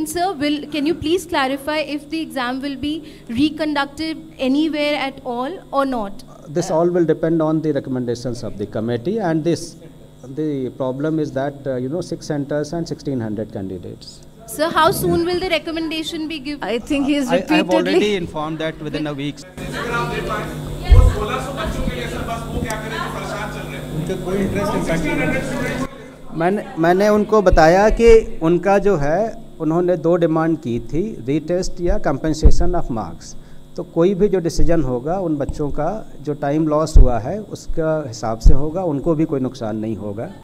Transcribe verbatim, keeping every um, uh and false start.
sir, will can you please clarify if the exam will be reconducted anywhere at all or not? This all will depend on the recommendations of the committee, and this the problem is that uh, you know six centers and sixteen hundred candidates. Sir, how soon will the recommendation be given? I think he is I, I have repeatedly. already informed that within a week. मैंने मैंने उनको बताया कि उनका जो है उन्होंने दो डिमांड की थी, रीटेस्ट या कंपनसेशन ऑफ मार्क्स। तो कोई भी जो डिसीजन होगा उन बच्चों का जो टाइम लॉस हुआ है उसका हिसाब से होगा, उनको भी कोई नुकसान नहीं होगा।